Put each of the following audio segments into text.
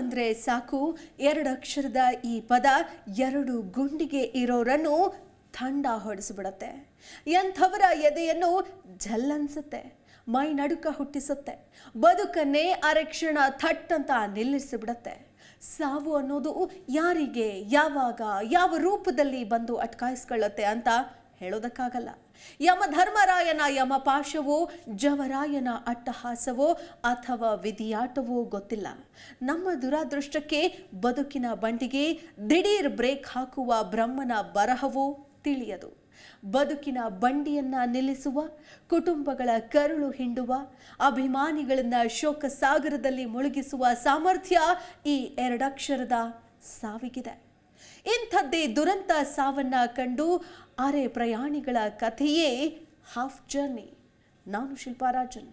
ಅಂದ್ರೆ ಸಾಕು ಎರಡಕ್ಷರದ ಈ ಪದ ಎರಡು ಗುಂಡಿಗೆ ಇರೋರನ್ನು ಥಂಡ ಹೊಡೆಸಿಬಿಡತ್ತೆ. ಎಂಥವರ ಎದೆಯನ್ನು ಝಲ್ಲನ್ಸುತ್ತೆ, ಮೈ ನಡುಕ ಹುಟ್ಟಿಸುತ್ತೆ, ಬದುಕನ್ನೇ ಅರೆಕ್ಷಣ ಥಟ್ ಅಂತ ನಿಲ್ಲಿಸಿಬಿಡತ್ತೆ. ಸಾವು ಅನ್ನೋದು ಯಾರಿಗೆ, ಯಾವಾಗ, ಯಾವ ರೂಪದಲ್ಲಿ ಬಂದು ಅಟ್ಕಾಯಿಸ್ಕೊಳ್ಳುತ್ತೆ ಅಂತ ಹೇಳೋದಕ್ಕಾಗಲ್ಲ. ಯಮಧರ್ಮರಾಯನ ಯಮಪಾಶವೋ, ಜವರಾಯನ ಅಟ್ಟಹಾಸವೋ ಅಥವಾ ವಿಧಿಯಾಟವೋ ಗೊತ್ತಿಲ್ಲ. ನಮ್ಮ ದುರಾದೃಷ್ಟಕ್ಕೆ ಬದುಕಿನ ಬಂಡಿಗೆ ದಿಢೀರ್ ಬ್ರೇಕ್ ಹಾಕುವ ಬ್ರಹ್ಮನ ಬರಹವೋ ತಿಳಿಯದು. ಬದುಕಿನ ಬಂಡಿಯನ್ನ ನಿಲ್ಲಿಸುವ, ಕುಟುಂಬಗಳ ಕರುಳು ಹಿಂಡುವ, ಅಭಿಮಾನಿಗಳನ್ನ ಶೋಕ ಸಾಗರದಲ್ಲಿ ಮುಳುಗಿಸುವ ಸಾಮರ್ಥ್ಯ ಈ ಎರಡಕ್ಷರದ ಸಾವಿಗಿದೆ. ಇಂಥದ್ದೇ ದುರಂತ ಸಾವನ್ನ ಕಂಡು ಅರೆ ಪ್ರಯಾಣಿಗಳ ಕಥೆಯೇ ಹಾಫ್ ಜರ್ನಿ. ನಾನು ಶಿಲ್ಪಾ ರಾಜನ್.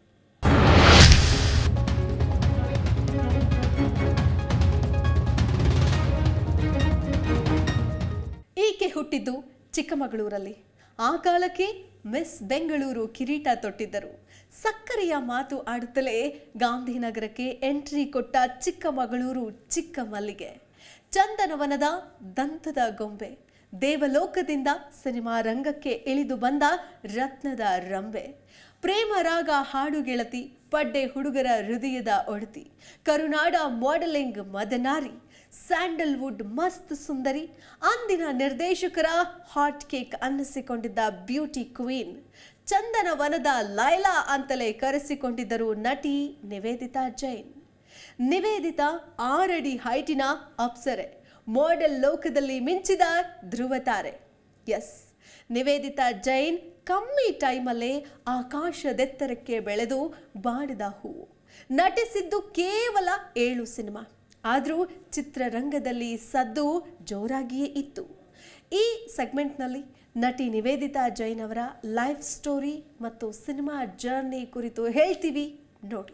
ಈಕೆ ಹುಟ್ಟಿದ್ದು ಚಿಕ್ಕಮಗಳೂರಲ್ಲಿ. ಆ ಕಾಲಕ್ಕೆ ಮಿಸ್ ಬೆಂಗಳೂರು ಕಿರೀಟ ತೊಟ್ಟಿದ್ದರು. ಸಕ್ಕರೆಯ ಮಾತು ಆಡುತ್ತಲೇ ಗಾಂಧಿನಗರಕ್ಕೆ ಎಂಟ್ರಿ ಕೊಟ್ಟ ಚಿಕ್ಕಮಗಳೂರು ಚಿಕ್ಕ ಮಲ್ಲಿಗೆ, ಚಂದನವನದ ದಂತದ ಗೊಂಬೆ, ದೇವಲೋಕದಿಂದ ಸಿನಿಮಾ ರಂಗಕ್ಕೆ ಇಳಿದು ಬಂದ ರತ್ನದ ರಂಬೆ, ಪ್ರೇಮ ರಾಗ ಹಾಡು ಗೆಳತಿ, ಪಡ್ಡೆ ಹುಡುಗರ ಹೃದಯದ ಒಡತಿ, ಕರುನಾಡ ಮಾಡೆಲಿಂಗ್ ಮದನಾರಿ, ಸ್ಯಾಂಡಲ್ವುಡ್ ಮಸ್ತ್ ಸುಂದರಿ, ಅಂದಿನ ನಿರ್ದೇಶಕರ ಹಾಟ್ ಕೇಕ್ ಅನ್ನಿಸಿಕೊಂಡಿದ್ದ ಬ್ಯೂಟಿ ಕ್ವೀನ್, ಚಂದನವನದ ಲೈಲಾ ಅಂತಲೇ ಕರೆಸಿಕೊಂಡಿದ್ದರು ನಟಿ ನಿವೇದಿತಾ ಜೈನ್. ನಿವೇದಿತಾ 6 ಅಡಿ ಹೈಟಿನ ಅಪ್ಸರೆ, ಮಾಡೆಲ್ ಲೋಕದಲ್ಲಿ ಮಿಂಚಿದ ಧ್ರುವತಾರೆ. ಎಸ್, ನಿವೇದಿತಾ ಜೈನ್ ಕಮ್ಮಿ ಟೈಮಲ್ಲೇ ಆಕಾಶದೆತ್ತರಕ್ಕೆ ಬೆಳೆದು ಬಾಡಿದ ಹೂವು. ನಟಿಸಿದ್ದು ಕೇವಲ 7 ಸಿನಿಮಾ. ಆದರೂ ಚಿತ್ರರಂಗದಲ್ಲಿ ಸದ್ದು ಜೋರಾಗಿಯೇ ಇತ್ತು. ಈ ಸೆಗ್ಮೆಂಟ್ನಲ್ಲಿ ನಟಿ ನಿವೇದಿತಾ ಜೈನ್ ಅವರ ಲೈಫ್ ಸ್ಟೋರಿ ಮತ್ತು ಸಿನಿಮಾ ಜರ್ನಿ ಕುರಿತು ಹೇಳ್ತೀವಿ, ನೋಡಿ.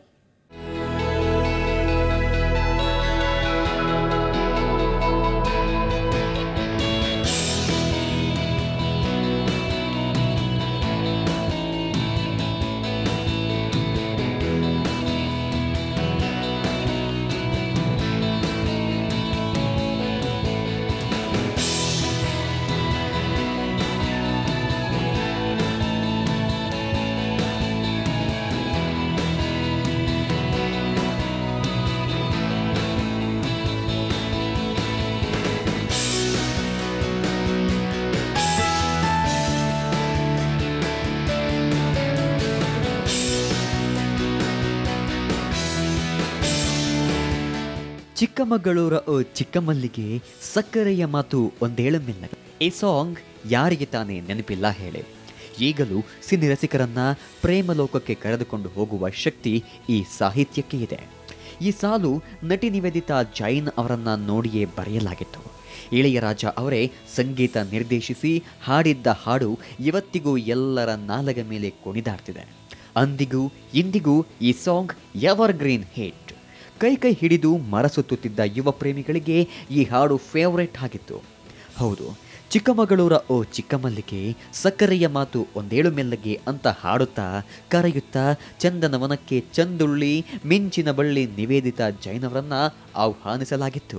ಚಿಕ್ಕಮಗಳೂರ ಓ ಚಿಕ್ಕ ಮಲ್ಲಿಗೆ, ಸಕ್ಕರೆಯ ಮಾತು ಒಂದೇಳು ಮೆಲ್ಲ. ಈ ಸಾಂಗ್ ಯಾರಿಗೆ ತಾನೇ ನೆನಪಿಲ್ಲ ಹೇಳಿ. ಈಗಲೂ ಸಿನಿ ರಸಿಕರನ್ನ ಪ್ರೇಮಲೋಕಕ್ಕೆ ಕರೆದುಕೊಂಡು ಹೋಗುವ ಶಕ್ತಿ ಈ ಸಾಹಿತ್ಯಕ್ಕೆ ಇದೆ. ಈ ಸಾಲು ನಟಿ ನಿವೇದಿತಾ ಜೈನ್ ಅವರನ್ನ ನೋಡಿಯೇ ಬರೆಯಲಾಗಿತ್ತು. ಇಳೆಯರಾಜ ಅವರೇ ಸಂಗೀತ ನಿರ್ದೇಶಿಸಿ ಹಾಡಿದ್ದ ಹಾಡು ಇವತ್ತಿಗೂ ಎಲ್ಲರ ನಾಲಗ ಮೇಲೆ ಕುಣಿದಾಡ್ತಿದೆ. ಅಂದಿಗೂ ಇಂದಿಗೂ ಈ ಸಾಂಗ್ ಎವರ್ ಗ್ರೀನ್ ಹಿಟ್. ಕೈ ಹಿಡಿದು ಮರಸುತ್ತುತ್ತಿದ್ದ ಯುವ ಪ್ರೇಮಿಗಳಿಗೆ ಈ ಹಾಡು ಫೇವರೇಟ್ ಆಗಿತ್ತು. ಹೌದು, ಚಿಕ್ಕಮಗಳೂರ ಓ ಚಿಕ್ಕ ಮಲ್ಲಿಗೆ, ಸಕ್ಕರೆಯ ಮಾತು ಒಂದೇಳು ಮೆಲ್ಲಗೆ ಅಂತ ಹಾಡುತ್ತಾ ಕರೆಯುತ್ತಾ ಚಂದನವನಕ್ಕೆ ಚಂದುಳ್ಳಿ ಮಿಂಚಿನ ಬಳ್ಳಿ ನಿವೇದಿತಾ ಜೈನ್ ಅವರನ್ನ ಆಹ್ವಾನಿಸಲಾಗಿತ್ತು.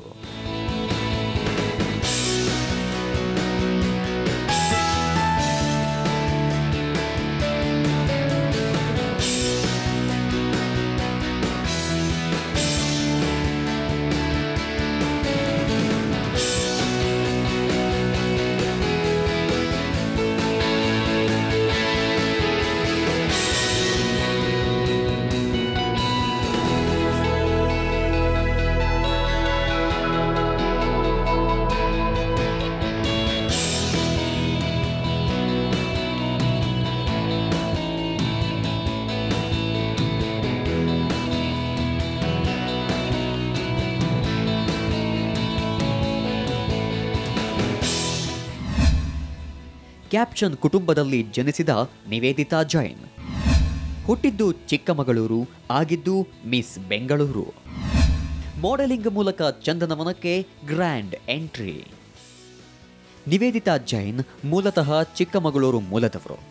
ಕ್ಯಾಪ್ಷನ್ ಕುಟುಂಬದಲ್ಲಿ ಜನಿಸಿದ ನಿವೇದಿತಾ ಜೈನ್. ಹುಟ್ಟಿದ್ದು ಚಿಕ್ಕಮಗಳೂರು, ಆಗಿದ್ದು ಮಿಸ್ ಬೆಂಗಳೂರು. ಮಾಡೆಲಿಂಗ್ ಮೂಲಕ ಚಂದನವನಕ್ಕೆ ಗ್ರ್ಯಾಂಡ್ ಎಂಟ್ರಿ. ನಿವೇದಿತಾ ಜೈನ್ ಮೂಲತಃ ಚಿಕ್ಕಮಗಳೂರು ಮೂಲದವರು.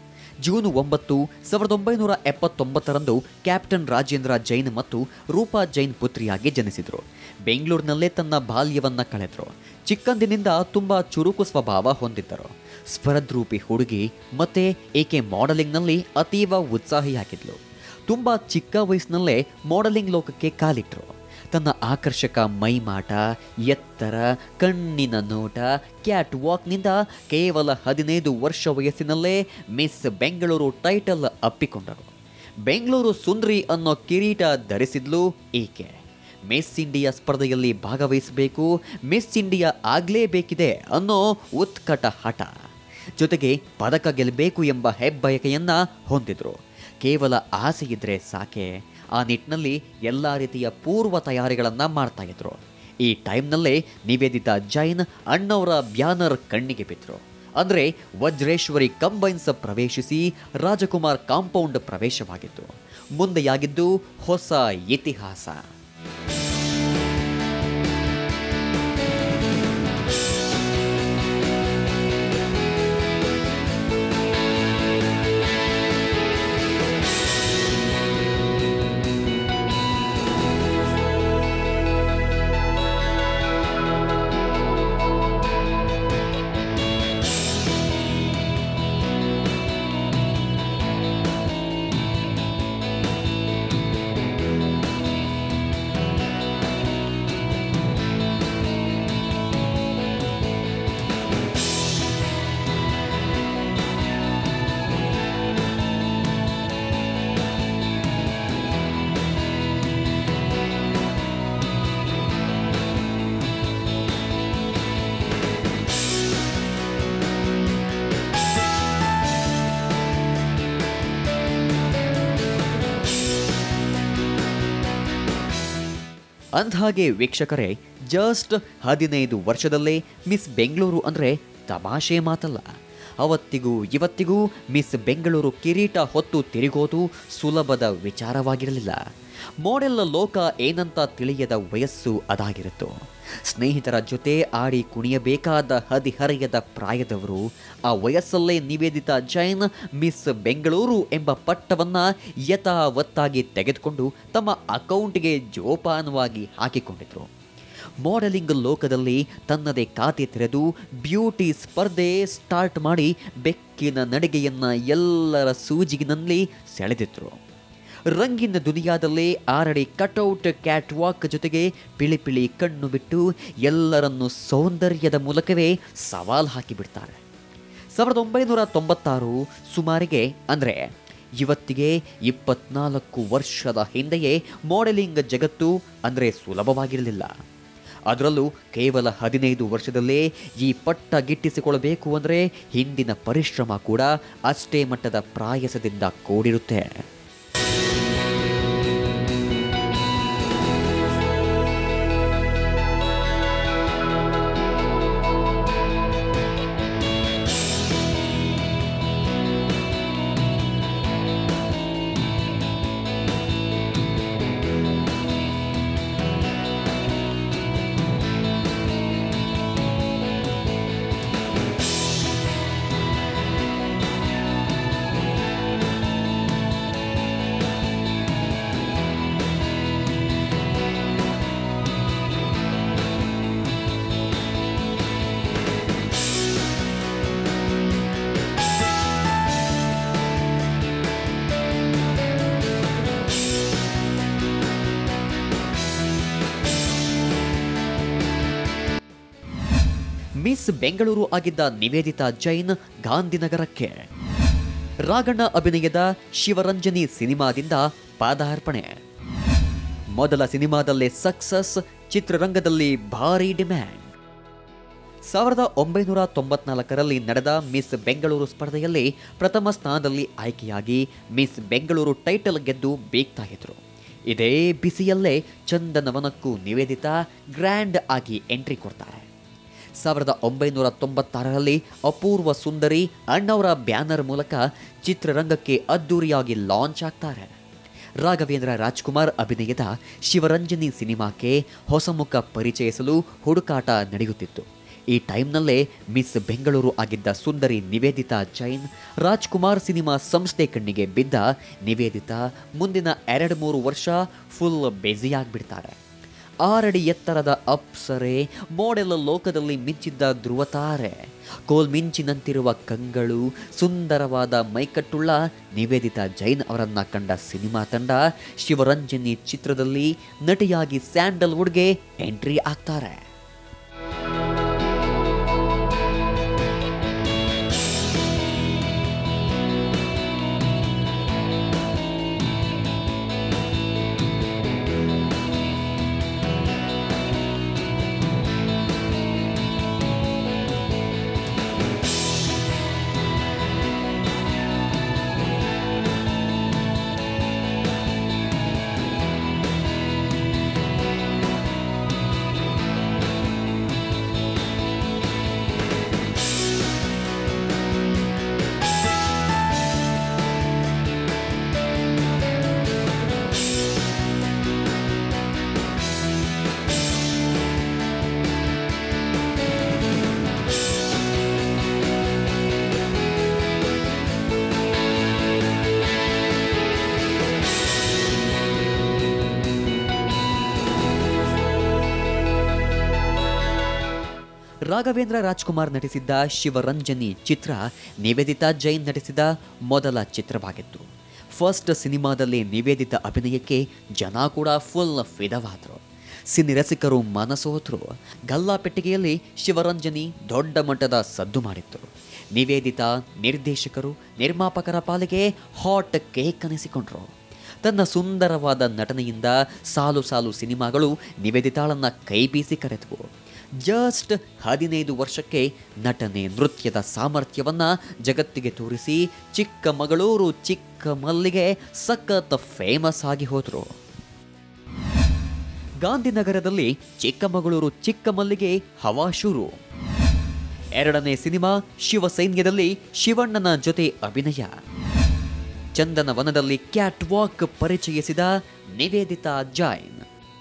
ಜೂನ್ 9, 1979ರಂದು ಕ್ಯಾಪ್ಟನ್ ರಾಜೇಂದ್ರ ಜೈನ್ ಮತ್ತು ರೂಪಾ ಜೈನ್ ಪುತ್ರಿಯಾಗಿ ಜನಿಸಿದರು. ಬೆಂಗಳೂರಿನಲ್ಲೇ ತನ್ನ ಬಾಲ್ಯವನ್ನ ಕಳೆದರು. ಚಿಕ್ಕಂದಿನಿಂದ ತುಂಬಾ ಚುರುಕು ಸ್ವಭಾವ ಹೊಂದಿದ್ದರು. ಸ್ಪರ್ಧರೂಪಿ ಹುಡುಗಿ ಮತ್ತೆ ಏಕೆ ಮಾಡೆಲಿಂಗ್ನಲ್ಲಿ ಅತೀವ ಉತ್ಸಾಹಿಯಾಗಿದ್ಲು. ತುಂಬಾ ಚಿಕ್ಕ ವಯಸ್ಸಿನಲ್ಲೇ ಮಾಡೆಲಿಂಗ್ ಲೋಕಕ್ಕೆ ಕಾಲಿಟ್ಟರು. ತನ್ನ ಆಕರ್ಷಕ ಮೈಮಾಟ, ಎತ್ತರ, ಕಣ್ಣಿನ ನೋಟ, ಕ್ಯಾಟ್ ವಾಕ್ನಿಂದ ಕೇವಲ 15 ವರ್ಷ ವಯಸ್ಸಿನಲ್ಲೇ ಮಿಸ್ ಬೆಂಗಳೂರು ಟೈಟಲ್ ಅಪ್ಪಿಕೊಂಡರು. ಬೆಂಗಳೂರು ಸುಂದರಿ ಅನ್ನೋ ಕಿರೀಟ ಧರಿಸಿದ್ಲು ಈಕೆ. ಮಿಸ್ ಇಂಡಿಯಾ ಸ್ಪರ್ಧೆಯಲ್ಲಿ ಭಾಗವಹಿಸಬೇಕು, ಮಿಸ್ ಇಂಡಿಯಾ ಆಗಲೇಬೇಕಿದೆ ಅನ್ನೋ ಉತ್ಕಟ ಹಠ, ಜೊತೆಗೆ ಪದಕ ಗೆಲ್ಲಬೇಕು ಎಂಬ ಹೆಬ್ಬಯಕೆಯನ್ನ ಹೊಂದಿದ್ರು. ಕೇವಲ ಆಸೆ ಇದ್ರೆ ಸಾಕೆ. ಆ ನಿಟ್ಟಿನಲ್ಲಿ ಎಲ್ಲ ರೀತಿಯ ಪೂರ್ವ ತಯಾರಿಗಳನ್ನು ಮಾಡ್ತಾ ಇದ್ರು. ಈ ಟೈಮ್ನಲ್ಲೇ ನಿವೇದಿತಾ ಜೈನ್ ಅಣ್ಣವರ ಬ್ಯಾನರ್ ಕಣ್ಣಿಗೆ ಬಿದ್ರು. ಅಂದರೆ ವಜ್ರೇಶ್ವರಿ ಕಂಬೈನ್ಸ್ ಪ್ರವೇಶಿಸಿ ರಾಜಕುಮಾರ್ ಕಾಂಪೌಂಡ್ ಪ್ರವೇಶವಾಗಿತ್ತು. ಮುಂದೆಯಾಗಿದ್ದು ಹೊಸ ಇತಿಹಾಸ. ಅಂದ್ಹಾಗೆ ವೀಕ್ಷಕರೇ, ಜಸ್ಟ್ 15 ವರ್ಷದಲ್ಲೇ ಮಿಸ್ ಬೆಂಗಳೂರು ಅಂದರೆ ತಮಾಷೆ ಮಾತಲ್ಲ. ಅವತ್ತಿಗೂ ಇವತ್ತಿಗೂ ಮಿಸ್ ಬೆಂಗಳೂರು ಕಿರೀಟ ಹೊತ್ತು ತಿರುಗೋದು ಸುಲಭದ ವಿಚಾರವಾಗಿರಲಿಲ್ಲ. ಮಾಡೆಲ್ ಲೋಕ ಏನಂತ ತಿಳಿಯದ ವಯಸ್ಸು ಅದಾಗಿರುತ್ತು. ಸ್ನೇಹಿತರ ಜೊತೆ ಆಡಿ ಕುಣಿಯಬೇಕಾದ ಹದಿಹರೆಯದ ಪ್ರಾಯದವರು. ಆ ವಯಸ್ಸಲ್ಲೇ ನಿವೇದಿತಾ ಜೈನ್ ಮಿಸ್ ಬೆಂಗಳೂರು ಎಂಬ ಪಟ್ಟವನ್ನ ಯಥಾವತ್ತಾಗಿ ತೆಗೆದುಕೊಂಡು ತಮ್ಮ ಅಕೌಂಟ್ಗೆ ಜೋಪಾನವಾಗಿ ಹಾಕಿಕೊಂಡಿದ್ರು. ಮಾಡೆಲಿಂಗ್ ಲೋಕದಲ್ಲಿ ತನ್ನದೇ ಖಾತೆ ತೆರೆದು ಬ್ಯೂಟಿ ಸ್ಪರ್ಧೆ ಸ್ಟಾರ್ಟ್ ಮಾಡಿ ಬೆಕ್ಕಿನ ನಡಿಗೆಯನ್ನ ಎಲ್ಲರ ಸೂಜಿಗಿನಲ್ಲಿ ಸೆಳೆದಿದ್ರು. ರಂಗಿನ ದುನಿಯಾದಲ್ಲೇ 6 ಅಡಿ ಕಟೌಟ್ ಕ್ಯಾಟ್ ವಾಕ್ ಜೊತೆಗೆ ಪಿಳಿ ಕಣ್ಣು ಬಿಟ್ಟು ಎಲ್ಲರನ್ನು ಸೌಂದರ್ಯದ ಮೂಲಕವೇ ಸವಾಲು ಹಾಕಿಬಿಡ್ತಾರೆ. 1996 ಸುಮಾರಿಗೆ ಅಂದರೆ ಇವತ್ತಿಗೆ 24 ವರ್ಷದ ಹಿಂದೆಯೇ ಮಾಡೆಲಿಂಗ್ ಜಗತ್ತು ಅಂದರೆ ಸುಲಭವಾಗಿರಲಿಲ್ಲ. ಅದರಲ್ಲೂ ಕೇವಲ 15 ವರ್ಷದಲ್ಲೇ ಈ ಪಟ್ಟ ಗಿಟ್ಟಿಸಿಕೊಳ್ಳಬೇಕು ಅಂದರೆ ಹಿಂದಿನ ಪರಿಶ್ರಮ ಕೂಡ ಅಷ್ಟೇ ಮಟ್ಟದ ಪ್ರಾಯಸದಿಂದ ಕೂಡಿರುತ್ತೆ. ಮಿಸ್ ಬೆಂಗಳೂರು ಆಗಿದ್ದ ನಿವೇದಿತಾ ಜೈನ್ ಗಾಂಧಿನಗರಕ್ಕೆ ರಾಘಣ್ಣ ಅಭಿನಯದ ಶಿವರಂಜನಿ ಸಿನಿಮಾದಿಂದ ಪಾದಾರ್ಪಣೆ. ಮೊದಲ ಸಿನಿಮಾದಲ್ಲೇ ಸಕ್ಸಸ್, ಚಿತ್ರರಂಗದಲ್ಲಿ ಭಾರೀ ಡಿಮ್ಯಾಂಡ್. 1994ರಲ್ಲಿ ನಡೆದ ಮಿಸ್ ಬೆಂಗಳೂರು ಸ್ಪರ್ಧೆಯಲ್ಲಿ ಪ್ರಥಮ ಸ್ಥಾನದಲ್ಲಿ ಆಯ್ಕೆಯಾಗಿ ಮಿಸ್ ಬೆಂಗಳೂರು ಟೈಟಲ್ ಗೆದ್ದು ಬೀಗ್ತಾ ಇದ್ರು. ಇದೇ ಬಿಸಿಯಲ್ಲೇ ಚಂದನವನಕ್ಕೂ ನಿವೇದಿತಾ ಗ್ರ್ಯಾಂಡ್ ಆಗಿ ಎಂಟ್ರಿ ಕೊಡ್ತಾರೆ. 1996ರಲ್ಲಿ ಅಪೂರ್ವ ಸುಂದರಿ ಅಣ್ಣವರ ಬ್ಯಾನರ್ ಮೂಲಕ ಚಿತ್ರರಂಗಕ್ಕೆ ಅದ್ದೂರಿಯಾಗಿ ಲಾಂಚ್ ಆಗ್ತಾರೆ. ರಾಘವೇಂದ್ರ ರಾಜ್ಕುಮಾರ್ ಅಭಿನಯದ ಶಿವರಂಜನಿ ಸಿನಿಮಾಕ್ಕೆ ಹೊಸ ಮುಖ ಪರಿಚಯಿಸಲು ಹುಡುಕಾಟ ನಡೆಯುತ್ತಿತ್ತು. ಈ ಟೈಮ್ನಲ್ಲೇ ಮಿಸ್ ಬೆಂಗಳೂರು ಆಗಿದ್ದ ಸುಂದರಿ ನಿವೇದಿತಾ ಜೈನ್ ರಾಜ್ಕುಮಾರ್ ಸಿನಿಮಾ ಸಂಸ್ಥೆ ಕಣ್ಣಿಗೆ ಬಿದ್ದ ನಿವೇದಿತಾ ಮುಂದಿನ 2-3 ವರ್ಷ ಫುಲ್ ಬ್ಯುಸಿಯಾಗ್ಬಿಡ್ತಾರೆ. 6 ಅಡಿ ಎತ್ತರದ ಅಪ್ಸರೆ, ಮಾಡೆಲ್ ಲೋಕದಲ್ಲಿ ಮಿಂಚಿದ್ದ ಧ್ರುವತಾರೆ, ಕೋಲ್ಮಿಂಚಿನಂತಿರುವ ಕಂಗಳು, ಸುಂದರವಾದ ಮೈಕಟ್ಟುಳ್ಳ ನಿವೇದಿತಾ ಜೈನ್ ಅವರನ್ನ ಕಂಡ ಸಿನಿಮಾ ತಂಡ ಶಿವರಂಜನಿ ಚಿತ್ರದಲ್ಲಿ ನಟಿಯಾಗಿ ಸ್ಯಾಂಡಲ್ವುಡ್ಗೆ ಎಂಟ್ರಿ ಆಗ್ತಾರೆ. ರಾಘವೇಂದ್ರ ರಾಜ್ಕುಮಾರ್ ನಟಿಸಿದ್ದ ಶಿವರಂಜನಿ ಚಿತ್ರ ನಿವೇದಿತಾ ಜೈನ್ ನಟಿಸಿದ ಮೊದಲ ಚಿತ್ರವಾಗಿತ್ತು. ಫಸ್ಟ್ ಸಿನಿಮಾದಲ್ಲಿ ನಿವೇದಿತಾ ಅಭಿನಯಕ್ಕೆ ಜನ ಕೂಡ ಫುಲ್ ಫಿದವಾದರು. ಸಿನಿರಸಿಕರು ಮನಸೋತರು. ಗಲ್ಲಾಪೆಟ್ಟಿಗೆಯಲ್ಲಿ ಶಿವರಂಜನಿ ದೊಡ್ಡ ಮಟ್ಟದ ಸದ್ದು ಮಾಡಿತ್ತು. ನಿವೇದಿತಾ ನಿರ್ದೇಶಕರು, ನಿರ್ಮಾಪಕರ ಪಾಲಿಗೆ ಹಾಟ್ ಕೇಕ್ ಅನಿಸಿಕೊಂಡ್ರು. ತನ್ನ ಸುಂದರವಾದ ನಟನೆಯಿಂದ ಸಾಲು ಸಾಲು ಸಿನಿಮಾಗಳು ನಿವೇದಿತಾಳನ್ನ ಕೈಬೀಸಿ ಕರೆದವು. ಜಸ್ಟ್ 15 ವರ್ಷಕ್ಕೆ ನಟನೆ, ನೃತ್ಯದ ಸಾಮರ್ಥ್ಯವನ್ನ ಜಗತ್ತಿಗೆ ತೋರಿಸಿ ಚಿಕ್ಕಮಗಳೂರು ಚಿಕ್ಕ ಮಲ್ಲಿಗೆ ಸಖತ್ ಫೇಮಸ್ ಆಗಿ ಹೋದ್ರು. ಗಾಂಧಿನಗರದಲ್ಲಿ ಚಿಕ್ಕಮಗಳೂರು ಚಿಕ್ಕ ಮಲ್ಲಿಗೆ ಹವಾ ಶುರು. 2ನೇ ಸಿನಿಮಾ ಶಿವಸೈನ್ಯದಲ್ಲಿ ಶಿವಣ್ಣನ ಜೊತೆ ಅಭಿನಯ. ಚಂದನವನದಲ್ಲಿ ಕ್ಯಾಟ್ ವಾಕ್ ಪರಿಚಯಿಸಿದ ನಿವೇದಿತಾ ಜೈನ್.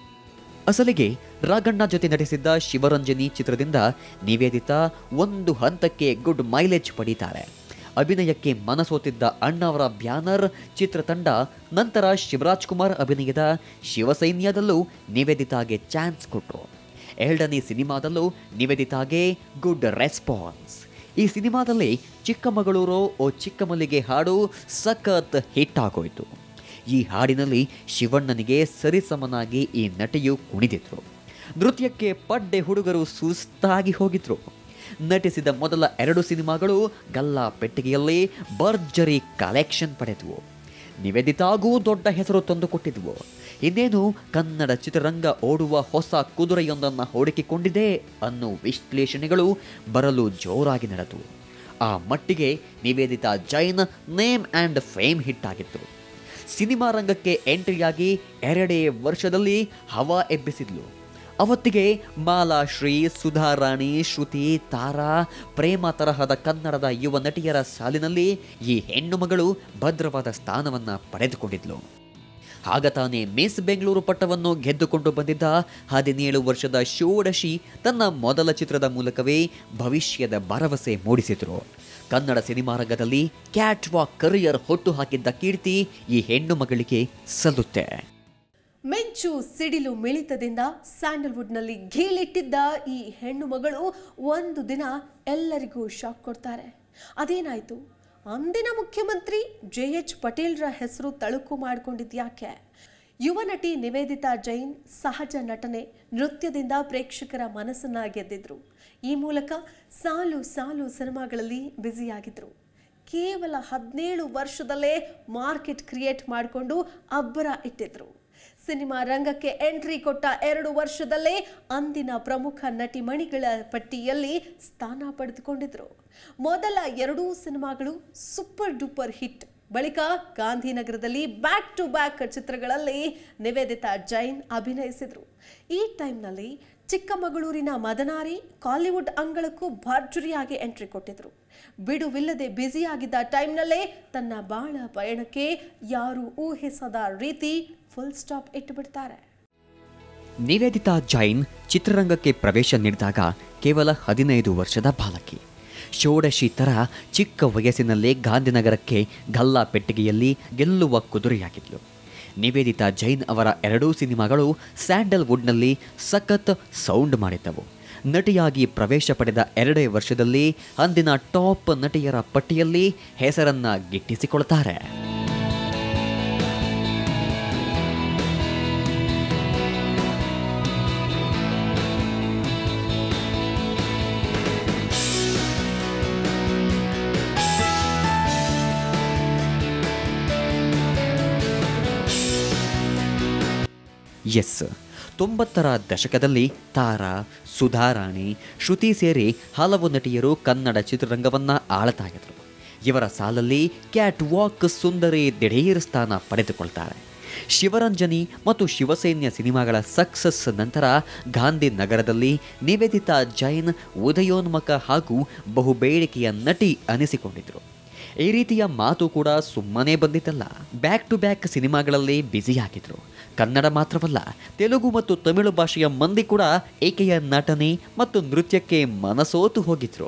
ಅಸಲಿಗೆ ರಾಘಣ್ಣ ಜೊತೆ ನಟಿಸಿದ್ದ ಶಿವರಂಜನಿ ಚಿತ್ರದಿಂದ ನಿವೇದಿತಾ ಒಂದು ಹಂತಕ್ಕೆ ಗುಡ್ ಮೈಲೇಜ್ ಪಡೀತಾರೆ. ಅಭಿನಯಕ್ಕೆ ಮನಸೋತಿದ್ದ ಅಣ್ಣವರ ಬ್ಯಾನರ್ ಚಿತ್ರತಂಡ ನಂತರ ಶಿವರಾಜ್ ಕುಮಾರ್ ಅಭಿನಯದ ಶಿವಸೈನ್ಯದಲ್ಲೂ ನಿವೇದಿತಾಗೆ ಚಾನ್ಸ್ ಕೊಟ್ಟರು. 2ನೇ ಸಿನಿಮಾದಲ್ಲೂ ನಿವೇದಿತಾಗೆ ಗುಡ್ ರೆಸ್ಪಾನ್ಸ್. ಈ ಸಿನಿಮಾದಲ್ಲಿ ಚಿಕ್ಕಮಗಳೂರು ಓ ಚಿಕ್ಕಮಲ್ಲಿಗೆ ಹಾಡು ಸಖತ್ ಹಿಟ್ ಆಗೋಯ್ತು. ಈ ಹಾಡಿನಲ್ಲಿ ಶಿವಣ್ಣನಿಗೆ ಸರಿಸಮನಾಗಿ ಈ ನಟಿಯು ಕುಣಿದಿದ್ರು. ನೃತ್ಯಕ್ಕೆ ಪಡ್ಡೆ ಹುಡುಗರು ಸುಸ್ತಾಗಿ ಹೋಗಿದ್ರು. ನಟಿಸಿದ ಮೊದಲ 2 ಸಿನಿಮಾಗಳು ಗಲ್ಲಾ ಪೆಟ್ಟಿಗೆಯಲ್ಲಿ ಭರ್ಜರಿ ಕಲೆಕ್ಷನ್ ಪಡೆದವು. ನಿವೇದಿತಾಗೂ ದೊಡ್ಡ ಹೆಸರು ತಂದುಕೊಟ್ಟಿದ್ವು. ಇನ್ನೇನು ಕನ್ನಡ ಚಿತ್ರರಂಗ ಓಡುವ ಹೊಸ ಕುದುರೆಯೊಂದನ್ನು ಹುಡುಕಿಕೊಂಡಿದೆ ಅನ್ನೋ ವಿಶ್ಲೇಷಣೆಗಳು ಬರಲು ಜೋರಾಗಿ ನಡೆದವು. ಆ ಮಟ್ಟಿಗೆ Nivedita Jain name and fame hit ಆಗಿತ್ತು. ಸಿನಿಮಾ ರಂಗಕ್ಕೆ ಎಂಟ್ರಿಯಾಗಿ 2 ವರ್ಷದಲ್ಲಿ ಹವಾ ಎಬ್ಬಿಸಿದ್ಲು. ಅವತ್ತಿಗೆ ಮಾಲಾಶ್ರೀ, ಸುಧಾರಾಣಿ, ಶ್ರುತಿ, ತಾರಾ, ಪ್ರೇಮ ತರಹದ ಕನ್ನಡದ ಯುವ ನಟಿಯರ ಸಾಲಿನಲ್ಲಿ ಈ ಹೆಣ್ಣು ಮಗಳು ಭದ್ರವಾದ ಸ್ಥಾನವನ್ನು ಪಡೆದುಕೊಂಡಿದ್ಲು. ಆಗ ತಾನೇ ಮಿಸ್ ಬೆಂಗಳೂರು ಪಟ್ಟವನ್ನು ಗೆದ್ದುಕೊಂಡು ಬಂದಿದ್ದ 17 ವರ್ಷದ ಷೋಡಶಿ ತನ್ನ ಮೊದಲ ಚಿತ್ರದ ಮೂಲಕವೇ ಭವಿಷ್ಯದ ಭರವಸೆ ಮೂಡಿಸಿದ್ರು. ಕನ್ನಡ ಸಿನಿಮಾ ರಂಗದಲ್ಲಿ ಕ್ಯಾಟ್ ವಾಕ್ ಕರಿಯರ್ ಹುಟ್ಟು ಹಾಕಿದ್ದ ಕೀರ್ತಿ ಈ ಹೆಣ್ಣು ಮಗಳಿಗೆ ಸಲ್ಲುತ್ತೆ. ಮೆಂಚು ಸಿಡಿಲು ಮಿಳಿತದಿಂದ ಸ್ಯಾಂಡಲ್ವುಡ್ನಲ್ಲಿ ಗೀಳಿಟ್ಟಿದ್ದ ಈ ಹೆಣ್ಣು ಮಗಳು ಒಂದು ದಿನ ಎಲ್ಲರಿಗೂ ಶಾಕ್ ಕೊಡ್ತಾರೆ. ಅದೇನಾಯ್ತು? ಅಂದಿನ ಮುಖ್ಯಮಂತ್ರಿ JH ಪಟೇಲ್ರ ಹೆಸರು ತಳುಕು ಮಾಡಿಕೊಂಡಿದ್ಯಾಕೆ? ಯುವ ನಟಿ ನಿವೇದಿತಾ ಜೈನ್ ಸಹಜ ನಟನೆ, ನೃತ್ಯದಿಂದ ಪ್ರೇಕ್ಷಕರ ಮನಸ್ಸನ್ನ ಗೆದ್ದಿದ್ರು. ಈ ಮೂಲಕ ಸಾಲು ಸಾಲು ಸಿನಿಮಾಗಳಲ್ಲಿ ಬ್ಯುಸಿಯಾಗಿದ್ರು. ಕೇವಲ 17 ವರ್ಷದಲ್ಲೇ ಮಾರ್ಕೆಟ್ ಕ್ರಿಯೇಟ್ ಮಾಡಿಕೊಂಡು ಅಬ್ಬರ ಇಟ್ಟಿದ್ರು. ಸಿನಿಮಾ ರಂಗಕ್ಕೆ ಎಂಟ್ರಿ ಕೊಟ್ಟ 2 ವರ್ಷದಲ್ಲೇ ಅಂದಿನ ಪ್ರಮುಖ ನಟಿಮಣಿಗಳ ಪಟ್ಟಿಯಲ್ಲಿ ಸ್ಥಾನ ಪಡೆದುಕೊಂಡಿದ್ರು. ಮೊದಲ 2 ಸಿನಿಮಾಗಳು ಸೂಪರ್ ಡೂಪರ್ ಹಿಟ್. ಬಳಿಕ ಗಾಂಧಿನಗರದಲ್ಲಿ ಬ್ಯಾಕ್ ಟು ಬ್ಯಾಕ್ ಚಿತ್ರಗಳಲ್ಲಿ ನಿವೇದಿತಾ ಜೈನ್ ಅಭಿನಯಿಸಿದ್ರು. ಈ ಟೈಮ್ನಲ್ಲಿ ಚಿಕ್ಕಮಗಳೂರಿನ ಮದನಾರಿ ಕಾಲಿವುಡ್ ಅಂಗಳಕ್ಕೂ ಭರ್ಜರಿಯಾಗಿ ಎಂಟ್ರಿ ಕೊಟ್ಟಿದ್ರು. ಬಿಡುವಿಲ್ಲದೆ ಬ್ಯುಸಿಯಾಗಿದ್ದ ಟೈಮ್ನಲ್ಲೇ ತನ್ನ ಬಾಳ ಪಯಣಕ್ಕೆ ಯಾರು ಊಹಿಸದ ರೀತಿ ಫುಲ್ ಸ್ಟಾಪ್ ಇಟ್ಟುಬಿಡ್ತಾರೆ. ನಿವೇದಿತಾ ಜೈನ್ ಚಿತ್ರರಂಗಕ್ಕೆ ಪ್ರವೇಶ ನೀಡಿದಾಗ ಕೇವಲ 15 ವರ್ಷದ ಬಾಲಕಿ. ಷೋಡಶಿ ಥರ ಚಿಕ್ಕ ವಯಸ್ಸಿನಲ್ಲೇ ಗಾಂಧಿನಗರಕ್ಕೆ ಗಲ್ಲಾ ಪೆಟ್ಟಿಗೆಯಲ್ಲಿ ಗೆಲ್ಲುವ ಕುದುರೆಯಾಗಿದ್ಲು. ನಿವೇದಿತಾ ಜೈನ್ ಅವರ 2 ಸಿನಿಮಾಗಳು ಸ್ಯಾಂಡಲ್ವುಡ್ನಲ್ಲಿ ಸಖತ್ ಸೌಂಡ್ ಮಾಡಿದ್ದವು. ನಟಿಯಾಗಿ ಪ್ರವೇಶ ಪಡೆದ 2 ವರ್ಷದಲ್ಲಿ ಅಂದಿನ ಟಾಪ್ ನಟಿಯರ ಪಟ್ಟಿಯಲ್ಲಿ ಹೆಸರನ್ನ ಗಿಟ್ಟಿಸಿಕೊಳ್ತಾರೆ. ಎಸ್, 90ರ ದಶಕದಲ್ಲಿ ತಾರಾ, ಸುಧಾರಾಣಿ, ಶ್ರುತಿ ಸೇರಿ ಹಲವು ನಟಿಯರು ಕನ್ನಡ ಚಿತ್ರರಂಗವನ್ನು ಆಳ್ತಾ ಇದ್ರು. ಇವರ ಸಾಲಲ್ಲಿ ಕ್ಯಾಟ್ ವಾಕ್ ಸುಂದರಿ ದಿಢೀರ್ ಸ್ಥಾನ ಪಡೆದುಕೊಳ್ತಾರೆ. ಶಿವರಂಜನಿ ಮತ್ತು ಶಿವಸೈನ್ಯ ಸಿನಿಮಾಗಳ ಸಕ್ಸಸ್ ನಂತರ ಗಾಂಧಿನಗರದಲ್ಲಿ ನಿವೇದಿತಾ ಜೈನ್ ಉದಯೋನ್ಮುಖ ಹಾಗೂ ಬಹುಬೇಡಿಕೆಯ ನಟಿ ಅನಿಸಿಕೊಂಡಿದ್ರು. ಈ ರೀತಿಯ ಮಾತು ಕೂಡ ಸುಮ್ಮನೆ ಬಂದಿದ್ದಲ್ಲ. ಬ್ಯಾಕ್ ಟು ಬ್ಯಾಕ್ ಸಿನಿಮಾಗಳಲ್ಲಿ ಬ್ಯುಸಿಯಾಗಿದ್ರು. ಕನ್ನಡ ಮಾತ್ರವಲ್ಲ, ತೆಲುಗು ಮತ್ತು ತಮಿಳು ಭಾಷೆಯ ಮಂದಿ ಕೂಡ ಏಕೆಯ ನಟನೆ ಮತ್ತು ನೃತ್ಯಕ್ಕೆ ಮನಸೋತು ಹೋಗಿದ್ರು.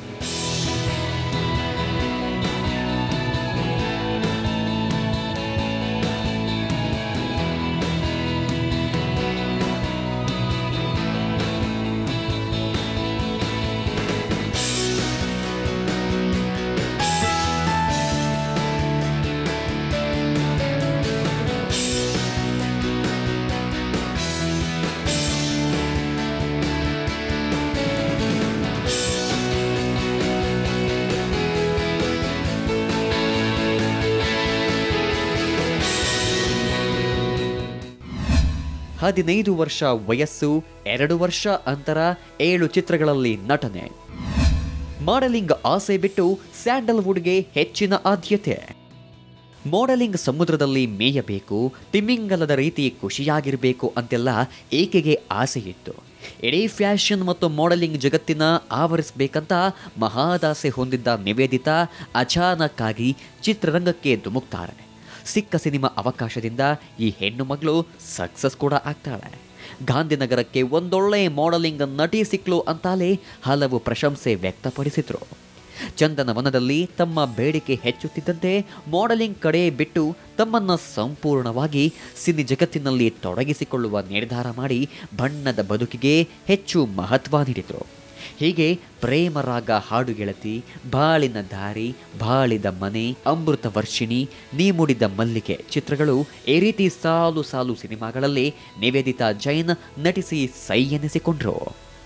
ಹದಿನೈದು ವರ್ಷ ವಯಸ್ಸು, 2 ವರ್ಷ ಅಂತರ, 7 ಚಿತ್ರಗಳಲ್ಲಿ ನಟನೆ. ಮಾಡೆಲಿಂಗ್ ಆಸೆ ಬಿಟ್ಟು ಸ್ಯಾಂಡಲ್ವುಡ್ಗೆ ಹೆಚ್ಚಿನ ಆದ್ಯತೆ. ಮಾಡೆಲಿಂಗ್ ಸಮುದ್ರದಲ್ಲಿ ಮೇಯಬೇಕು, ತಿಮಿಂಗಲದ ರೀತಿ ಖುಷಿಯಾಗಿರಬೇಕು ಅಂತೆಲ್ಲ ಏಕೆಗೆ ಆಸೆ ಇತ್ತು. ಇಡೀ ಫ್ಯಾಷನ್ ಮತ್ತು ಮಾಡೆಲಿಂಗ್ ಜಗತ್ತಿನ ಆವರಿಸಬೇಕಂತ ಮಹಾದಾಸೆ ಹೊಂದಿದ್ದ ನಿವೇದಿತಾ ಅಚಾನಕ್ ಆಗಿ ಚಿತ್ರರಂಗಕ್ಕೆ ಧುಮುಕ್ತಾರೆ. ಸಿಕ್ಕ ಸಿನಿಮಾ ಅವಕಾಶದಿಂದ ಈ ಹೆಣ್ಣು ಮಗಳು ಸಕ್ಸಸ್ ಕೂಡ ಆಗ್ತಾಳೆ. ಗಾಂಧಿನಗರಕ್ಕೆ ಒಂದೊಳ್ಳೆ ಮಾಡೆಲಿಂಗ್ ನಟಿ ಸಿಕ್ಲು ಅಂತಾಲೇ ಹಲವು ಪ್ರಶಂಸೆ ವ್ಯಕ್ತಪಡಿಸಿದ್ರು. ಚಂದನವನದಲ್ಲಿ ತಮ್ಮ ಬೇಡಿಕೆ ಹೆಚ್ಚುತ್ತಿದ್ದಂತೆ ಮಾಡೆಲಿಂಗ್ ಕಡೆ ಬಿಟ್ಟು ತಮ್ಮನ್ನು ಸಂಪೂರ್ಣವಾಗಿ ಸಿನಿ ಜಗತ್ತಿನಲ್ಲಿ ತೊಡಗಿಸಿಕೊಳ್ಳುವ ನಿರ್ಧಾರ ಮಾಡಿ ಬಣ್ಣದ ಬದುಕಿಗೆ ಹೆಚ್ಚು ಮಹತ್ವ ನೀಡಿದರು. ಹೀಗೆ ಪ್ರೇಮರಾಗ, ಹಾಡು ಗೆಳತಿ, ಬಾಳಿನ ದಾರಿ, ಬಾಳಿದ ಮನೆ, ಅಮೃತ ವರ್ಷಿಣಿ, ನೀ ಮುಡಿದ ಮಲ್ಲಿಗೆ ಚಿತ್ರಗಳು ಈ ರೀತಿ ಸಾಲು ಸಾಲು ಸಿನಿಮಾಗಳಲ್ಲಿ ನಿವೇದಿತಾ ಜೈನ್ ನಟಿಸಿ ಸೈ ಎನಿಸಿಕೊಂಡ್ರು.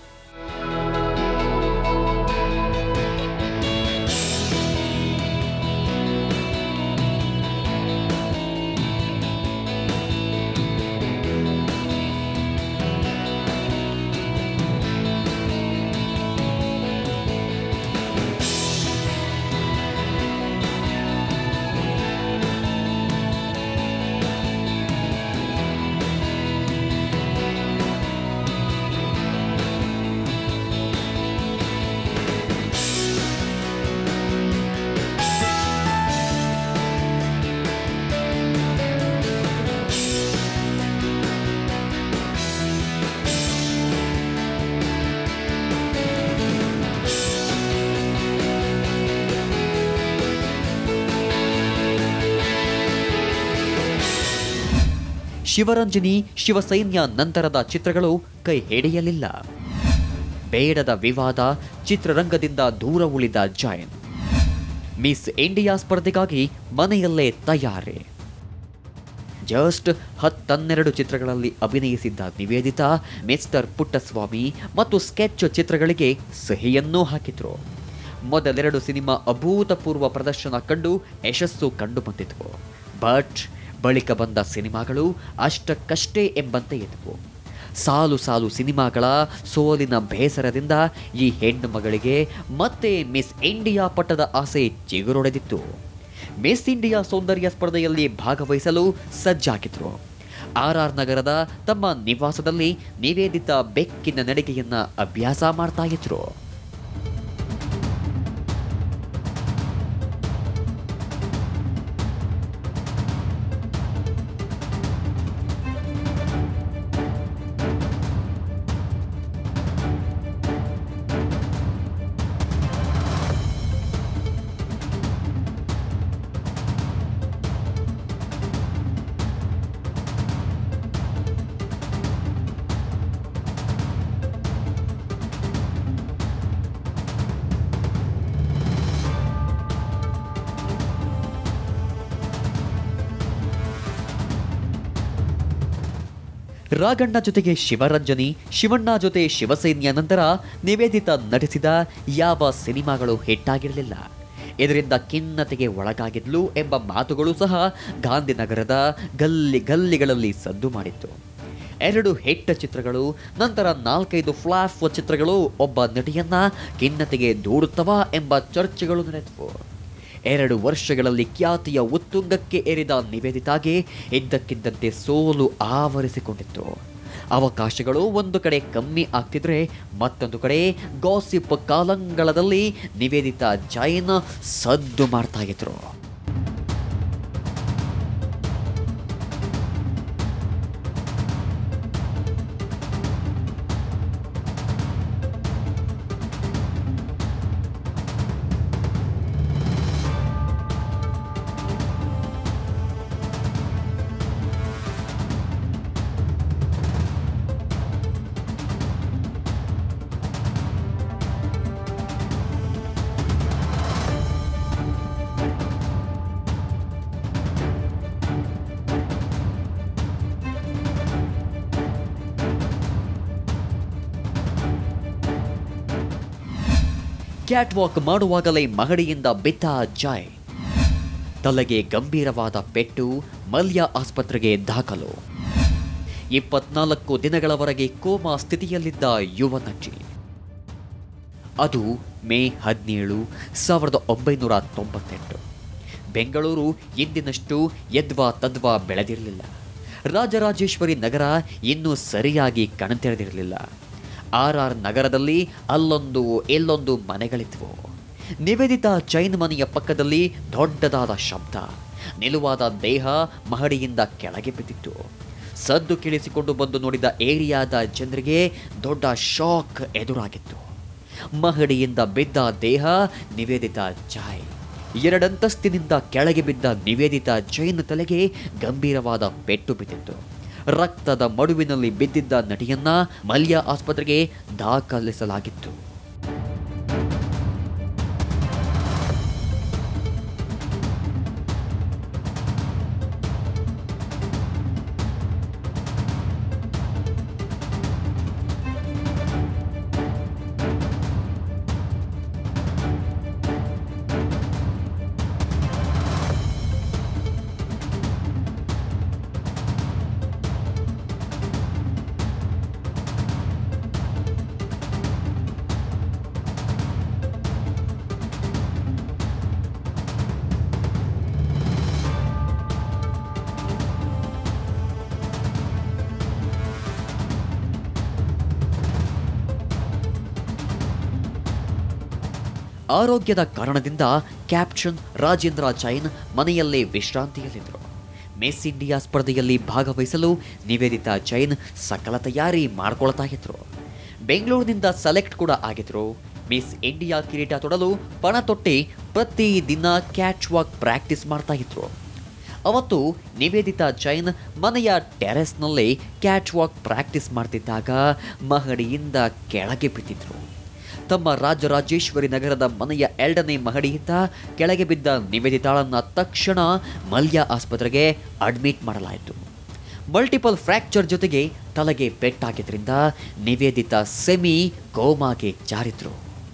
ಶಿವರಂಜನಿ, ಶಿವಸೈನ್ಯ ನಂತರದ ಚಿತ್ರಗಳು ಕೈ ಹಿಡಿಯಲಿಲ್ಲ. ಬೇಡದ ವಿವಾದ, ಚಿತ್ರರಂಗದಿಂದ ದೂರ ಉಳಿದ ಜೈನ್. ಮಿಸ್ ಇಂಡಿಯಾ ಸ್ಪರ್ಧೆಗಾಗಿ ಮನೆಯಲ್ಲೇ ತಯಾರಿ. ಜಸ್ಟ್ 12 ಚಿತ್ರಗಳಲ್ಲಿ ಅಭಿನಯಿಸಿದ್ದ ನಿವೇದಿತಾ ಮಿಸ್ಟರ್ ಪುಟ್ಟಸ್ವಾಮಿ ಮತ್ತು ಸ್ಕೆಚ್ ಚಿತ್ರಗಳಿಗೆ ಸಹಿಯನ್ನೂ ಹಾಕಿದ್ರು. ಮೊದಲೆರಡು ಸಿನಿಮಾ ಅಭೂತಪೂರ್ವ ಪ್ರದರ್ಶನ ಕಂಡು ಯಶಸ್ಸು ಕಂಡು ಬಂದಿದ್ವು. ಬಟ್ ಬಳಿಕ ಬಂದ ಸಿನಿಮಾಗಳು ಅಷ್ಟಕ್ಕಷ್ಟೇ ಎಂಬಂತೆ ಇದ್ದವು. ಸಾಲು ಸಾಲು ಸಿನಿಮಾಗಳ ಸೋಲಿನ ಬೇಸರದಿಂದ ಈ ಹೆಣ್ಣು ಮಗಳಿಗೆ ಮತ್ತೆ ಮಿಸ್ ಇಂಡಿಯಾ ಪಟ್ಟದ ಆಸೆ ಚಿಗುರೊಡೆದಿತ್ತು. ಮಿಸ್ ಇಂಡಿಯಾ ಸೌಂದರ್ಯ ಸ್ಪರ್ಧೆಯಲ್ಲಿ ಭಾಗವಹಿಸಲು ಸಜ್ಜಾಗಿದ್ರು. RR ನಗರದ ತಮ್ಮ ನಿವಾಸದಲ್ಲಿ ನಿವೇದಿತಾ ಬೆಕ್ಕಿನ ನಡಿಗೆಯನ್ನ ಅಭ್ಯಾಸ ಮಾಡ್ತಾ ಇದ್ರು. ರಾಘಣ್ಣ ಜೊತೆಗೆ ಶಿವರಂಜನಿ, ಶಿವಣ್ಣ ಜೊತೆ ಶಿವಸೈನ್ಯ ನಂತರ ನಿವೇದಿತಾ ನಟಿಸಿದ ಯಾವ ಸಿನಿಮಾಗಳು ಹಿಟ್ಟಾಗಿರಲಿಲ್ಲ. ಇದರಿಂದ ಖಿನ್ನತೆಗೆ ಒಳಗಾಗಿದ್ಲು ಎಂಬ ಮಾತುಗಳು ಸಹ ಗಾಂಧಿನಗರದ ಗಲ್ಲಿಗಳಲ್ಲಿ ಸದ್ದು ಮಾಡಿತ್ತು. 2 ಹಿಟ್ ಚಿತ್ರಗಳು, ನಂತರ 4-5 ಫ್ಲಾಪ್ ಚಿತ್ರಗಳು ಒಬ್ಬ ನಟಿಯನ್ನ ಖಿನ್ನತೆಗೆ ದೂಡುತ್ತವಾ ಎಂಬ ಚರ್ಚೆಗಳು ನಡೆದವು. 2 ವರ್ಷಗಳಲ್ಲಿ ಖ್ಯಾತಿಯ ಉತ್ತುಂಗಕ್ಕೆ ಏರಿದ ನಿವೇದಿತಾಗೆ ಇದ್ದಕ್ಕಿದ್ದಂತೆ ಸೋಲು ಆವರಿಸಿಕೊಂಡಿತ್ತು. ಅವಕಾಶಗಳು ಒಂದು ಕಡೆ ಕಮ್ಮಿ ಆಗ್ತಿದ್ರೆ, ಮತ್ತೊಂದು ಕಡೆ ಗಾಸಿಪ್ ಕಾಲಂಗಳದಲ್ಲಿ ನಿವೇದಿತಾ ಜೈನ್ ಸದ್ದು ಮಾಡ್ತಾ ಇದ್ರು. ಕ್ಯಾಟ್ ವಾಕ್ ಮಾಡುವಾಗಲೇ ಮಹಡಿಯಿಂದ ಬಿದ್ದ ಜಾಯ್. ತಲೆಗೆ ಗಂಭೀರವಾದ ಪೆಟ್ಟು, ಮಲ್ಯ ಆಸ್ಪತ್ರೆಗೆ ದಾಖಲು. 24 ದಿನಗಳವರೆಗೆ ಕೋಮಾ ಸ್ಥಿತಿಯಲ್ಲಿದ್ದ ಯುವ ನಟಿ. ಅದು ಮೇ 17, 1998. ಬೆಂಗಳೂರು ಇಂದಿನಷ್ಟು ಯದ್ವಾ ತದ್ವಾ ಬೆಳೆದಿರಲಿಲ್ಲ. ರಾಜರಾಜೇಶ್ವರಿ ನಗರ ಇನ್ನೂ ಸರಿಯಾಗಿ ಕಣ್ತೆರೆದಿರಲಿಲ್ಲ. RR ನಗರದಲ್ಲಿ ಅಲ್ಲೊಂದು ಎಲ್ಲೊಂದು ಮನೆಗಳಿದ್ವು. ನಿವೇದಿತಾ ಜೈನ್ ಮನೆಯ ಪಕ್ಕದಲ್ಲಿ ದೊಡ್ಡದಾದ ಶಬ್ದ, ನಿಲುವಾದ ದೇಹ ಮಹಡಿಯಿಂದ ಕೆಳಗೆ ಬಿದ್ದಿತ್ತು. ಸದ್ದು ಕೇಳಿಸಿಕೊಂಡು ಬಂದು ನೋಡಿದ ಏರಿಯಾದ ಜನರಿಗೆ ದೊಡ್ಡ ಶಾಕ್ ಎದುರಾಗಿತ್ತು. ಮಹಡಿಯಿಂದ ಬಿದ್ದ ದೇಹ ನಿವೇದಿತಾ ಜೈನ್. 2 ಅಂತಸ್ತಿನಿಂದ ಕೆಳಗೆ ಬಿದ್ದ ನಿವೇದಿತಾ ಜೈನ್ ತಲೆಗೆ ಗಂಭೀರವಾದ ಪೆಟ್ಟು ಬಿದ್ದಿತ್ತು. ರಕ್ತದ ಮಡುವಿನಲ್ಲಿ ಬಿದ್ದಿದ್ದ ನಟಿಯನ್ನ ಮಲ್ಯ ಆಸ್ಪತ್ರೆಗೆ ದಾಖಲಿಸಲಾಗಿತ್ತು. ಆರೋಗ್ಯದ ಕಾರಣದಿಂದ ಕ್ಯಾಪ್ಟನ್ ರಾಜೇಂದ್ರ ಜೈನ್ ಮನೆಯಲ್ಲೇ ವಿಶ್ರಾಂತಿಯಲ್ಲಿದ್ದರು. ಮಿಸ್ ಇಂಡಿಯಾ ಸ್ಪರ್ಧೆಯಲ್ಲಿ ಭಾಗವಹಿಸಲು ನಿವೇದಿತಾ ಜೈನ್ ಸಕಲ ತಯಾರಿ ಮಾಡ್ಕೊಳ್ತಾ ಇದ್ರು. ಬೆಂಗಳೂರಿನಿಂದ ಸೆಲೆಕ್ಟ್ ಕೂಡ ಆಗಿದ್ರು. ಮಿಸ್ ಇಂಡಿಯಾ ಕಿರೀಟ ತೊಡಲು ಪಣ ತೊಟ್ಟಿ ಪ್ರತಿದಿನ ಕ್ಯಾಚ್ ವಾಕ್ ಪ್ರಾಕ್ಟೀಸ್ ಮಾಡ್ತಾ ಇದ್ರು. ಅವತ್ತು ನಿವೇದಿತಾ ಜೈನ್ ಮನೆಯ ಟೆರೆಸ್ನಲ್ಲಿ ಕ್ಯಾಚ್ ವಾಕ್ ಪ್ರಾಕ್ಟೀಸ್ ಮಾಡ್ತಿದ್ದಾಗ ಮಹಡಿಯಿಂದ ಕೆಳಗೆ ಬಿದ್ದಿದ್ರು. ತಮ್ಮ ರಾಜರಾಜೇಶ್ವರಿ ನಗರದ ಮನೆಯ 2ನೇ ಮಹಡಿಯಿಂದ ಕೆಳಗೆ ಬಿದ್ದ ನಿವೇದಿತಾಳನ್ನ ತಕ್ಷಣ ಮಲ್ಯ ಆಸ್ಪತ್ರೆಗೆ ಅಡ್ಮಿಟ್ ಮಾಡಲಾಯಿತು. ಮಲ್ಟಿಪಲ್ ಫ್ರ್ಯಾಕ್ಚರ್ ಜೊತೆಗೆ ತಲೆಗೆ ಪೆಟ್ಟಾಗಿದ್ದರಿಂದ ನಿವೇದಿತಾ ಸೆಮಿ ಕೋಮಾಗೆ ಜಾರಿದ್ರು.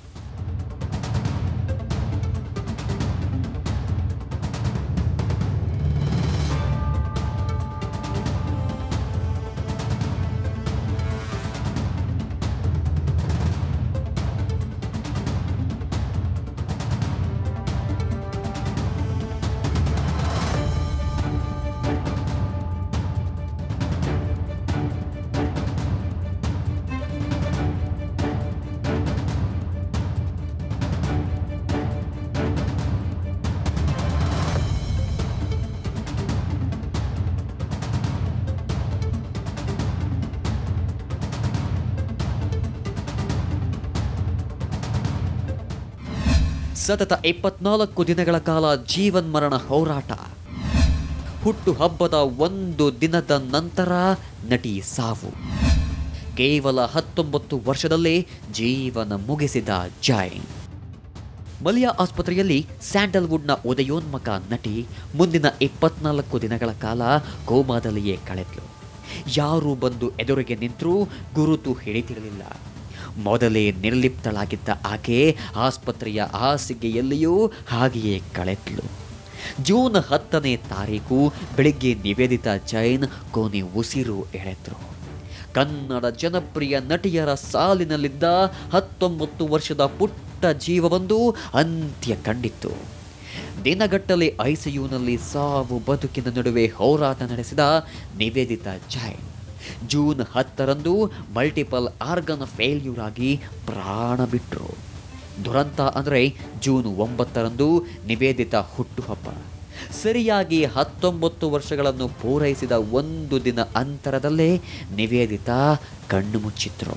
ಸತತ 24 ದಿನಗಳ ಕಾಲ ಜೀವನ್ಮರಣ ಹೋರಾಟ. ಹುಟ್ಟು ಹಬ್ಬದ 1 ದಿನದ ನಂತರ ನಟಿ ಸಾವು. ಕೇವಲ 19 ವರ್ಷದಲ್ಲೇ ಜೀವನ ಮುಗಿಸಿದ ಜೈನ್. ಮಲ್ಯ ಆಸ್ಪತ್ರೆಯಲ್ಲಿ ಸ್ಯಾಂಡಲ್ವುಡ್ನ ಉದಯೋನ್ಮುಖ ನಟಿ ಮುಂದಿನ 24 ದಿನಗಳ ಕಾಲ ಕೋಮಾದಲ್ಲಿಯೇ ಕಳೆದ್ಲು. ಯಾರು ಬಂದು ಎದುರಿಗೆ ನಿಂತರೂ ಗುರುತು ಹಿಡಿತಿರಲಿಲ್ಲ. ಮೊದಲೇ ನಿರ್ಲಿಪ್ತಳಾಗಿದ್ದ ಆಕೆ ಆಸ್ಪತ್ರೆಯ ಹಾಸಿಗೆಯಲ್ಲಿಯೂ ಹಾಗೆಯೇ ಕಳೆದ್ಳು. ಜೂನ್ 10ನೇ ತಾರೀಕು ಬೆಳಿಗ್ಗೆ ನಿವೇದಿತಾ ಜೈನ್ ಕೊನೆ ಉಸಿರು ಎಳೆದ್ರು. ಕನ್ನಡ ಜನಪ್ರಿಯ ನಟಿಯರ ಸಾಲಿನಲ್ಲಿದ್ದ 19 ವರ್ಷದ ಪುಟ್ಟ ಜೀವವೊಂದು ಅಂತ್ಯ ಕಂಡಿತ್ತು. ದಿನಗಟ್ಟಲೆ ಐಸಿಯುನಲ್ಲಿ ಸಾವು ಬದುಕಿನ ನಡುವೆ ಹೋರಾಟ ನಡೆಸಿದ ನಿವೇದಿತಾ ಜೈನ್ ಜೂನ್ 10ರಂದು ಮಲ್ಟಿಪಲ್ ಆರ್ಗನ್ ಫೇಲ್ಯೂರ್ ಆಗಿ ಪ್ರಾಣ ಬಿಟ್ಟರು. ದುರಂತ ಅಂದರೆ ಜೂನ್ 9ರಂದು ನಿವೇದಿತಾ ಹುಟ್ಟುಹಬ್ಬ. ಸರಿಯಾಗಿ 19 ವರ್ಷಗಳನ್ನು ಪೂರೈಸಿದ ಒಂದು ದಿನ ಅಂತರದಲ್ಲೇ ನಿವೇದಿತಾ ಕಣ್ಣು ಮುಚ್ಚಿದ್ರು.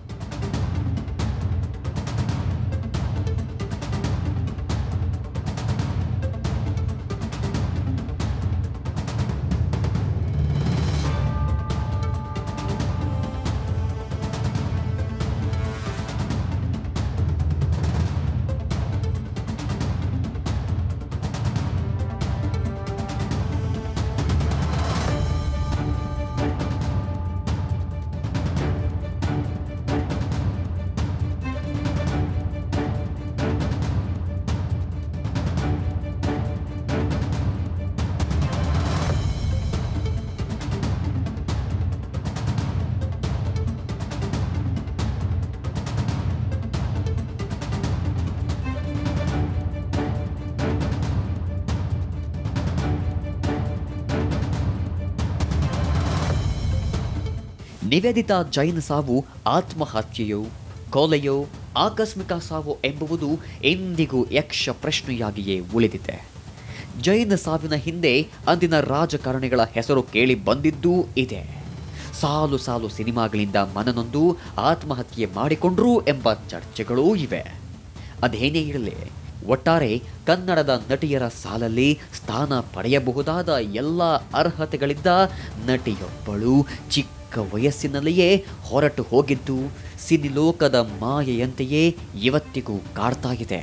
ನಿವೇದಿತಾ ಜೈನ್ ಸಾವು ಆತ್ಮಹತ್ಯೆಯೋ, ಕೊಲೆಯೋ, ಆಕಸ್ಮಿಕ ಸಾವು ಎಂಬುವುದು ಎಂದಿಗೂ ಯಕ್ಷ ಪ್ರಶ್ನೆಯಾಗಿಯೇ ಉಳಿದಿದೆ. ಜೈನ್ ಸಾವಿನ ಹಿಂದೆ ಅಂದಿನ ರಾಜಕಾರಣಿಗಳ ಹೆಸರು ಕೇಳಿ ಬಂದಿದ್ದೂ ಇದೆ. ಸಾಲು ಸಾಲು ಸಿನಿಮಾಗಳಿಂದ ಮನನೊಂದು ಆತ್ಮಹತ್ಯೆ ಮಾಡಿಕೊಂಡ್ರು ಎಂಬ ಚರ್ಚೆಗಳೂ ಇವೆ. ಅದೇನೇ ಇರಲಿ, ಒಟ್ಟಾರೆ ಕನ್ನಡದ ನಟಿಯರ ಸಾಲಲ್ಲಿ ಸ್ಥಾನ ಪಡೆಯಬಹುದಾದ ಎಲ್ಲ ಅರ್ಹತೆಗಳಿದ್ದ ನಟಿಯೊಬ್ಬಳು ಚಿಕ್ಕ ವಯಸ್ಸಿನಲ್ಲಿಯೇ ಹೊರಟು ಹೋಗಿದ್ದು ಸಿನಿಲೋಕದ ಮಾಯೆಯಂತೆಯೇ ಇವತ್ತಿಗೂ ಕಾಡ್ತಾ ಇದೆ.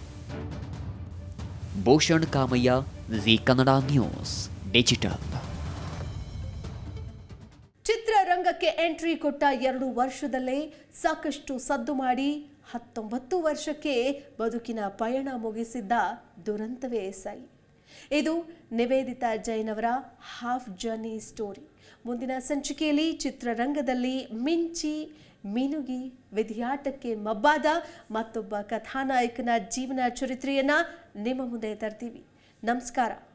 Bhushan Kamaiah, Zee Kannada news digital. ಚಿತ್ರರಂಗಕ್ಕೆ ಎಂಟ್ರಿ ಕೊಟ್ಟ 2 ವರ್ಷದಲ್ಲೇ ಸಾಕಷ್ಟು ಸದ್ದು ಮಾಡಿ 19 ವರ್ಷಕ್ಕೆ ಬದುಕಿನ ಪಯಣ ಮುಗಿಸಿದ್ದ ದುರಂತವೇ ಸೈ. ಇದು ನಿವೇದಿತಾ ಜೈನ್ ಅವರ ಹಾಫ್ ಜರ್ನಿ ಸ್ಟೋರಿ. ಮುಂದಿನ ಸಂಚಿಕೆಯಲ್ಲಿ ಚಿತ್ರರಂಗದಲ್ಲಿ ಮಿಂಚಿ ಮಿನುಗಿ ವಿಧಿಯಾಟಕ್ಕೆ ಮಬ್ಬಾದ ಮತ್ತೊಬ್ಬ ಕಥಾನಾಯಕನ ಜೀವನ ಚರಿತ್ರೆಯನ್ನ ನಿಮ್ಮ ಮುಂದೆ ತರ್ತೀವಿ. ನಮಸ್ಕಾರ.